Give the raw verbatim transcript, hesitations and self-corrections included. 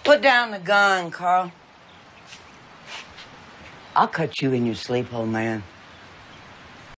Put down the gun, Carl. I'll cut you in your sleep, old man.